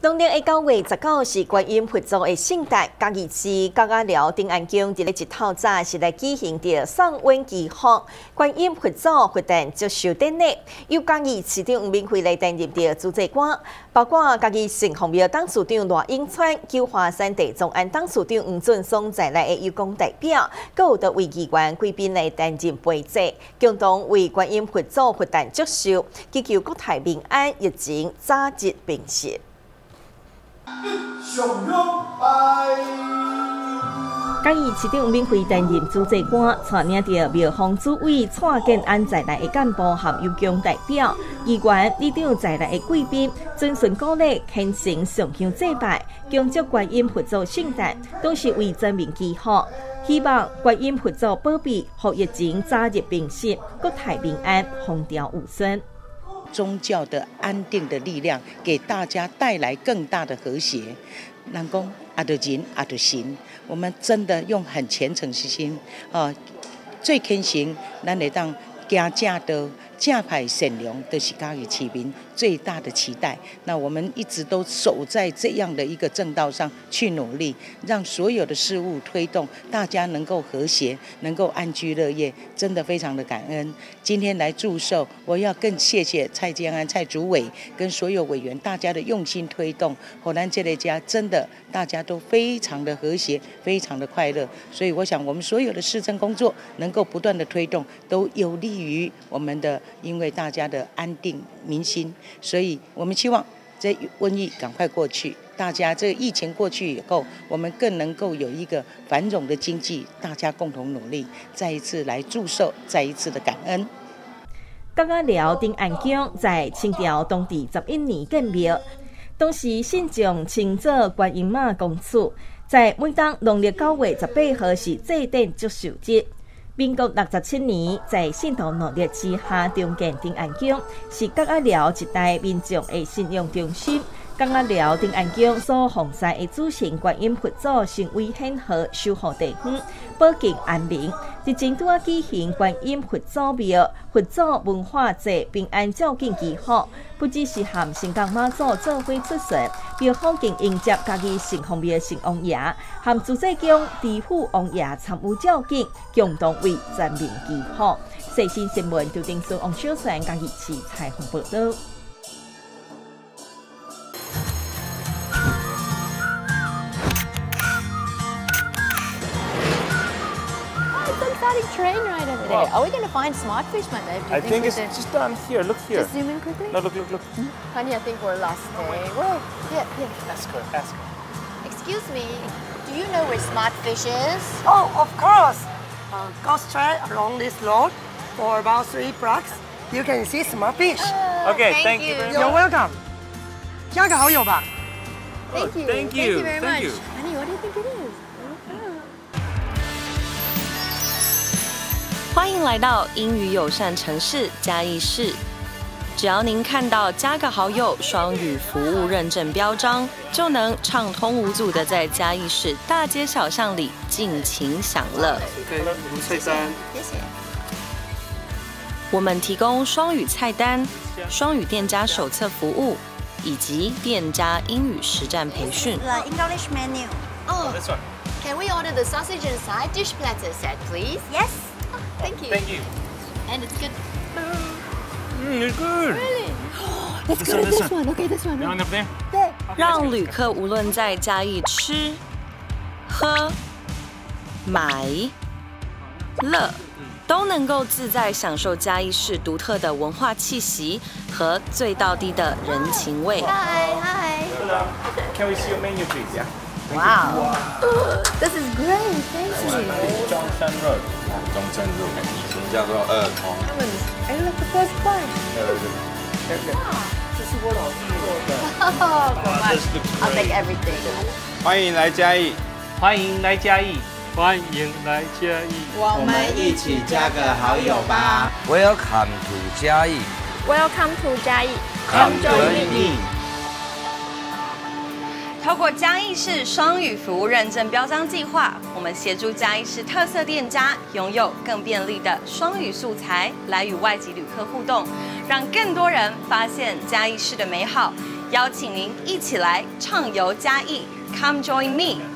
农历9月19是观音佛祖的圣诞，嘉义市高雅寮丁安宫伫咧一透早是来举行着送温祈福观音佛祖佛诞接受典礼，由嘉义市长吴明辉来担任着主祭官，包括嘉义县红庙董事长罗永川、九华山地宗安董事长黄俊松在内的有功代表，各有的为议员贵宾来担任陪祭，共同为观音佛祖佛诞祝寿，祈求国泰民安，疫情早日平息。 嘉义市长吴明辉担任主祭官，带领着庙方主委蔡建安在内的干部和有功代表、议员、里长在内的贵宾，遵循鼓励，虔诚上香祭拜，恭祝观音佛祖圣诞，都是为全民祈福。希望观音佛祖保庇，让疫情早日平息，国泰民安，风调雨顺。 宗教的安定的力量，给大家带来更大的和谐。人讲阿就人阿就神，我们真的用很虔诚的心，最虔诚，咱会当行正道、正派善良，都是嘉义市民最大的期待。那我们一直都守在这样的一个正道上去努力，让所有的事物推动，大家能够和谐，能够安居乐业，真的非常的感恩。今天来祝寿，我要更谢谢蔡建安、蔡主委跟所有委员大家的用心推动，荷兰这类家真的大家都非常的和谐，非常的快乐。所以我想，我们所有的市政工作能够不断的推动，都有利于我们的。 因为大家的安定民心，所以我们希望这瘟疫赶快过去。大家这个疫情过去以后，我们更能够有一个繁荣的经济，大家共同努力，再一次来祝寿，再一次的感恩。 高雅寮丁安宫在清朝当地11年建庙，当时信众称作观音妈公主，在每当农历9月18号是祭典祝寿日。 民国67年，在信徒努力之下，重建丁安宫，是高雅寮一代民众的信仰中心。高雅寮丁安宫所奉祀的主神观音佛祖，成为显赫，守护地方，保境安宁。日前拄啊举行观音佛祖庙佛祖文化节平安照见祈福，不只是和新港妈祖做伙出席，庙方更迎接嘉义城隍庙城隍爷和主祭宫地府王爷参与照见，共同为全民祈福。最新新闻由电视王小泉嘉义市采访报道。 Train ride over there. Are we going to find smartfish, my babe? I think it's just down here. Look here. Just zoom in quickly. No, look. Honey, I think we're lost there. Where? Yeah. Ask her. Excuse me. Do you know where smartfish is? Oh, of course. Go straight along this road for about 3 blocks. You can see smartfish. Okay, thank you very much. You're welcome. 加个好友吧。 Thank you. Thank you. Thank you very Thank much. you. Honey, what do you think it is? 欢迎来到英语友善城市嘉义市。只要您看到加个好友双语服务认证标章，就能畅通无阻的在嘉义市大街小巷里尽情享乐。 菜单， 谢谢。 我们提供双语菜单、双语店家手册服务以及店家英语实战培训。 The English menu. Oh, this one. can we order the sausage and side dish platter set, please? Yes. Thank you. Thank you. And it's good. It's good. Really? Let's This go one, to this this one. Okay, this one. You want up there? 对。 让旅客无论在嘉义吃、喝、买、乐，都能够自在享受嘉义市独特的文化气息和最道地的人情味。 Hi. Hello. Can we see your menu, please? Yeah. Wow. This is great. Thank you. 中山肉，中山肉，以前叫做儿童。 I like the first one. 这是我老师做的。 Oh, come on. This looks I'll take great. everything. 欢迎来嘉义， 欢迎来嘉义，欢迎来嘉义。 我们一起加个好友吧。 Welcome to 嘉义。 Welcome to 嘉义。 Come join me. 透过嘉义市双语服务认证标章计划，我们协助嘉义市特色店家拥有更便利的双语素材，来与外籍旅客互动，让更多人发现嘉义市的美好， 邀请您一起来畅游嘉义 ，Come join me。